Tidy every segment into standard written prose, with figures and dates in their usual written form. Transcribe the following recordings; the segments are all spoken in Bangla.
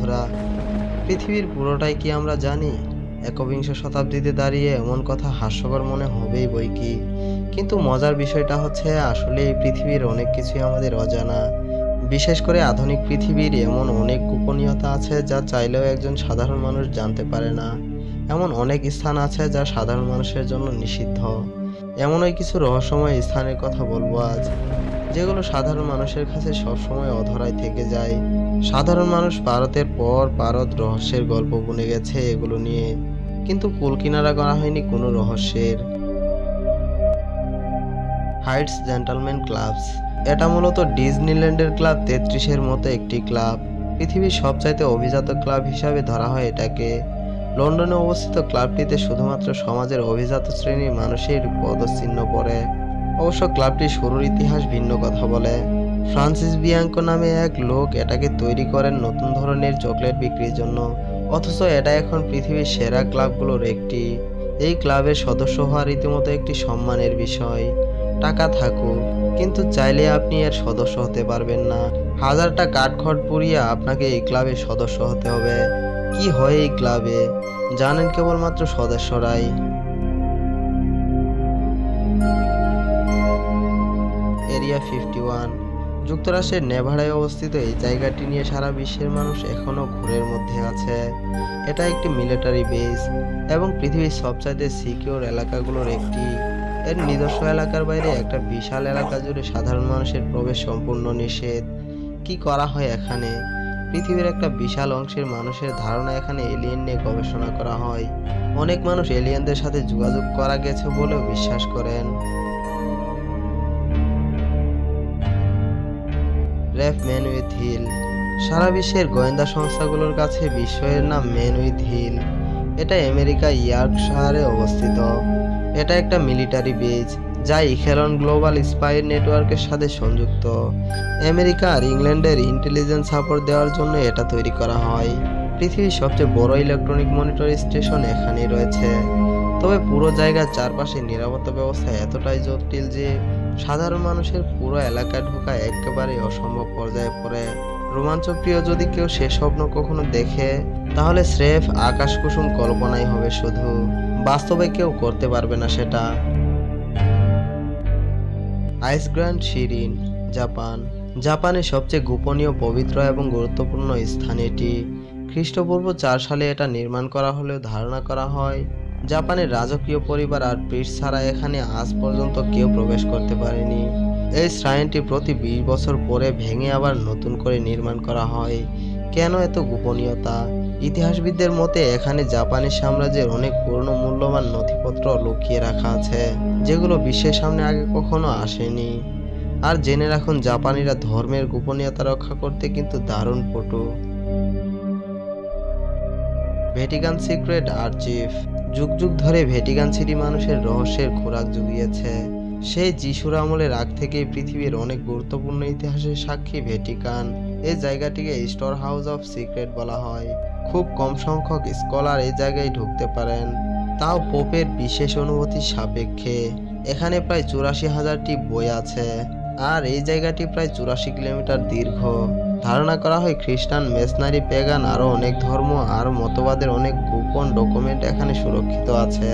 বন্ধুরা, পৃথিবীর পুরোটাই কি আমরা জানি? একবিংশ শতাব্দীতে দাঁড়িয়ে এমন কথা হাস্যকর মনে হবেই বইকি, কিন্তু মজার বিষয়টা হচ্ছে আসলে এই পৃথিবীর অনেক কিছুই আমাদের অজানা। বিশেষ করে আধুনিক পৃথিবীর এমন অনেক গোপনীয়তা আছে যা চাইলেও একজন সাধারণ মানুষ জানতে পারে না। এমন অনেক স্থান আছে যা সাধারণ মানুষের জন্য নিষিদ্ধ। এমনই কিছু রহস্যময় স্থানের কথা বলবো আজ, যেগুলো সাধারণ মানুষের কাছে সবসময় অধরাই থেকে যায়। সাধারণ মানুষ ভারতের পর ভারত রহস্যের গল্প বুনে গেছে এগুলো নিয়ে, কিন্তু কুলকিনারা করা হয়নি কোনো রহস্যের। হাইটস জেন্টলম্যান ক্লাবস, এটা মূলত ডিজনিল্যান্ডের ক্লাব 33-এর মতো একটি ক্লাব। পৃথিবীর সবচাইতে অভিজাত ক্লাব হিসাবে ধরা হয় এটাকে। লন্ডনে অবস্থিত ক্লাবটিতে শুধুমাত্র সমাজের অভিজাত শ্রেণীর মানুষের পদচিহ্ন পড়ে। অবশ্য ক্লাবটির শুরুর ইতিহাস ভিন্ন কথা বলে। ফ্রান্সিস বিয়াঙ্কো নামে এক লোক এটাকে তৈরি করেন নতুন ধরনের চকলেট বিক্রির জন্য, অথচ এটা এখন পৃথিবীর সেরা ক্লাবগুলোর একটি। এই ক্লাবের সদস্য হওয়া রীতিমতো একটি সম্মানের বিষয়। টাকা থাকুক, কিন্তু চাইলে আপনি এর সদস্য হতে পারবেন না। হাজারটা কাঠখড় পুড়িয়ে আপনাকে এই ক্লাবের সদস্য হতে হবে। কি হয় এই ক্লাবে জানেন কেবলমাত্র সদস্যরাই। এরিয়া 51, যুক্তরাষ্ট্রের নেভাডায় অবস্থিত এই জায়গাটি নিয়ে সারা বিশ্বের মানুষ এখনও ঘোরের মধ্যে আছে। এটা একটি মিলিটারি বেস এবং পৃথিবীর সবচাইতে সিকিউর এলাকাগুলোর একটি। এর নিজস্ব এলাকার বাইরে একটা বিশাল এলাকা জুড়ে সাধারণ মানুষের প্রবেশ সম্পূর্ণ নিষেধ। কি করা হয় এখানে? পৃথিবীর একটা বিশাল অংশের মানুষের ধারণা এখানে এলিয়েন নিয়ে গবেষণা করা হয়। অনেক মানুষ এলিয়েনদের সাথে যোগাযোগ করা গেছে বলেও বিশ্বাস করেন। রেফ ম্যান উইথ হিল, সারা বিশ্বের গোয়েন্দা সংস্থাগুলোর কাছে বিস্ময়ের নাম ম্যান উইথ হিল। এটা আমেরিকা ইয়র্কশায়ারে অবস্থিত। এটা একটা মিলিটারি বেজ যা ইখেলন গ্লোবাল স্পাই নেটওয়ার্কের সাথে সংযুক্ত। আমেরিকা আর ইংল্যান্ডের ইন্টেলিজেন্স সাপোর্ট দেওয়ার জন্য এটা তৈরি করা হয়। পৃথিবীর সবচেয়ে বড় ইলেকট্রনিক মনিটর স্টেশন এখানেই রয়েছে। তবে পুরো জায়গার চারপাশে নিরাপত্তা ব্যবস্থা এতটাই জটিল যে সাধারণ মানুষের পুরো এলাকায় ঢোকা একেবারেই অসম্ভব পর্যায়ে পড়ে। রোমাঞ্চপ্রিয় যদি কেউ সে স্বপ্ন কখনো দেখে, তাহলে স্রেফ আকাশকুসুম কল্পনাই হবে শুধু, বাস্তবে কেউ করতে পারবে না সেটা। Ise Grand Shrine, Japan. জাপানের সবচেয়ে গোপনীয়, পবিত্র এবং গুরুত্বপূর্ণ স্থান এটি। খ্রিস্টপূর্ব 4 সালে এটা নির্মাণ করা হলেও ধারণা করা হয় জাপানের রাজকীয় পরিবার আর প্রিস্ট ছাড়া এখানে আজ পর্যন্ত কেউ প্রবেশ করতে পারেনি। এই শ্রাইনটি প্রতি 20 বছর পরে ভেঙে আবার নতুন করে নির্মাণ করা হয়। কেন এত গোপনীয়তা? ইতিহাসবিদদের মতে এখানে জাপানি সাম্রাজ্যের অনেক পুরনো মূল্যবান নথিপত্র লুকিয়ে রাখা আছে, যেগুলো বিশ্বের সামনে আগে কখনো আসেনি। আর জেনে রাখুন, জাপানিরা ধর্মের গোপনীয়তা রক্ষা করতে কিন্তু দারুণ পটু। ভ্যাটিকান সিক্রেট আর্চিভ, যুগ যুগ ধরে ভ্যাটিকান সিটি মানুষের রহস্যের খোরাক জুগিয়েছে। সেই যিশুর আমলের আগ থেকেই পৃথিবীর অনেক গুরুত্বপূর্ণ ইতিহাসের সাক্ষী ভ্যাটিকান। এই জায়গাটিকে স্টোর হাউস অফ সিক্রেট বলা হয়। খুব কম সংখ্যক স্কলার এই জায়গায় ঢুকতে পারেন, তাও পোপের বিশেষ অনুমতির সাপেক্ষে। এখানে প্রায় 84,000টি বই আছে, আর এই জায়গাটি প্রায় 84 কিলোমিটার দীর্ঘ। ধারণা করা হয় খ্রিস্টান, মেসনারি, পেগান আরও অনেক ধর্ম আর মতবাদের অনেক গোপন ডকুমেন্ট এখানে সুরক্ষিত আছে।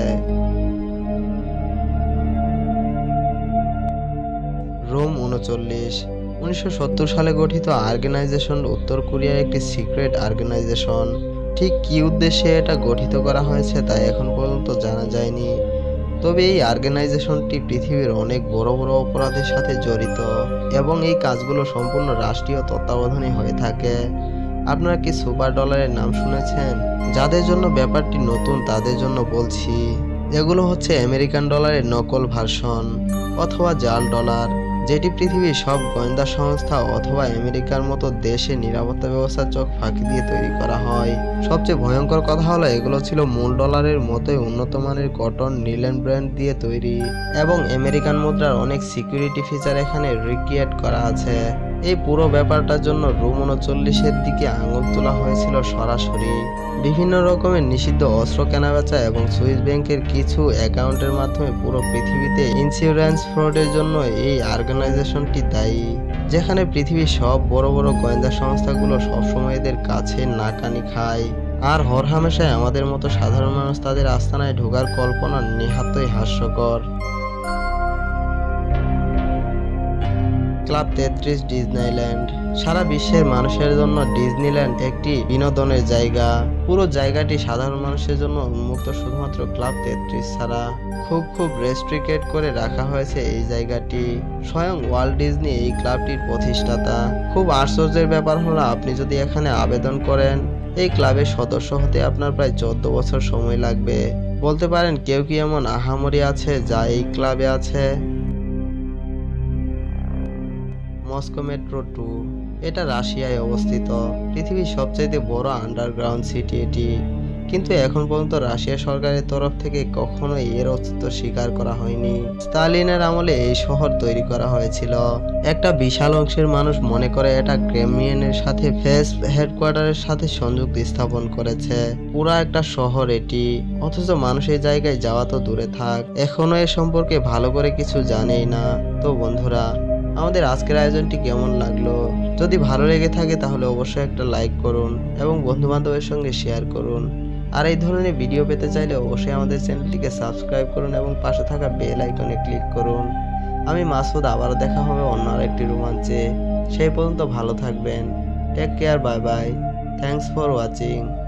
রোম 39, 1970 সালে গঠিত অর্গানাইজেশন উত্তর কোরিয়ার একটি সিক্রেট অর্গানাইজেশন। ঠিক কী উদ্দেশ্যে এটা গঠিত করা হয়েছে তা এখন পর্যন্ত জানা যায়নি। তবে এই অর্গানাইজেশনটি পৃথিবীর অনেক বড় বড় অপরাধের সাথে জড়িত এবং এই কাজগুলো সম্পূর্ণ রাষ্ট্রীয় তত্ত্বাবধানে হয়ে থাকে। আপনারা কি সুপার ডলারের নাম শুনেছেন? যাদের জন্য ব্যাপারটি নতুন তাদের জন্য বলছি, এগুলো হচ্ছে আমেরিকান ডলারের নকল ভার্সন অথবা জাল ডলার, যেটি পৃথিবীর সব গোয়েন্দা সংস্থা অথবা আমেরিকার মতো দেশে নিরাপত্তা ব্যবস্থার চোখ ফাঁকি দিয়ে তৈরি করা হয়। সবচেয়ে ভয়ঙ্কর কথা হলো এগুলো ছিল মূল ডলারের মতোই উন্নত মানের কটন নিলেন ব্র্যান্ড দিয়ে তৈরি, এবং আমেরিকান মুদ্রার অনেক সিকিউরিটি ফিচার এখানে রিক্রিয়েট করা আছে। এই পুরো ব্যাপারটার জন্য রোম 39-এর দিকে আঙুল তোলা হয়েছিল সরাসরি। বিভিন্ন রকমের নিষিদ্ধ অস্ত্র কেনাবেচা এবং সুইস ব্যাংকের কিছু অ্যাকাউন্টের মাধ্যমে পুরো পৃথিবীতে ইন্স্যুরেন্স ফ্রডের জন্য এই অর্গানাইজেশনটি দায়ী। যেখানে পৃথিবীর সব বড় বড় গোয়েন্দা সংস্থাগুলো সবসময় এদের কাছে নাকানি খায়। আর হরহামেশাই আমাদের মতো সাধারণ মানুষ তাদের আস্তানায় ঢোকার কল্পনা নেহাতই হাস্যকর। Club 33 Disneyland. সারা বিশ্বের মানুষের জন্য ডিজনিল্যান্ড একটি বিনোদনের জায়গা। পুরো জায়গাটি সাধারণ মানুষের জন্য উন্মুক্ত শুধুমাত্র ক্লাব 33 ছাড়া। খুব রেস্ট্রিক্টেড করে রাখা হয়েছে এই জায়গাটি। স্বয়ং ওয়াল্ট ডিজনি এই ক্লাবটির প্রতিষ্ঠাতা। খুব আশ্চর্যের ব্যাপার হলো আপনি যদি এখানে আবেদন করেন, এই ক্লাবের সদস্য হতে আপনার প্রায় 14 বছর সময় লাগবে। বলতে পারেন কেউ কি এমন আহামরি আছে যা এই ক্লাবে আছে? Moscow Metro 2। এটা রাশিয়ায় অবস্থিত। পৃথিবীর সবচেয়ে বড় আন্ডারগ্রাউন্ড সিটি এটি। কিন্তু এখন পর্যন্ত রাশিয়া সরকারের তরফ থেকে কখনোই এর অস্তিত্ব স্বীকার করা হয়নি। স্টালিনের আমলে এই শহর তৈরি করা হয়েছিল। একটা বিশাল অংশের মানুষ মনে করে এটা ক্রেমলিনের সাথে ফেস হেডকোয়ার্টারের সাথে সংযোগ স্থাপন করেছে। পুরা একটা শহর এটি, অথচ মানুষ এই জায়গায় যাওয়া তো দূরে থাক, এখনো এ সম্পর্কে ভালো করে কিছু জানেই না। তো বন্ধুরা, আমাদের আজকের আয়োজনটি কেমন লাগলো? যদি ভালো লেগে থাকে তাহলে অবশ্যই একটা লাইক করুন এবং বন্ধু বান্ধবের সঙ্গে শেয়ার করুন। আর এই ধরনের ভিডিও পেতে চাইলে অবশ্যই আমাদের চ্যানেলটিকে সাবস্ক্রাইব করুন এবং পাশে থাকা বেল আইকনে ক্লিক করুন। আমি মাসুদ, আবারও দেখা হবে অন্য আরেকটি রোমাঞ্চে। সেই পর্যন্ত ভালো থাকবেন। Take care, bye bye. Thanks for watching.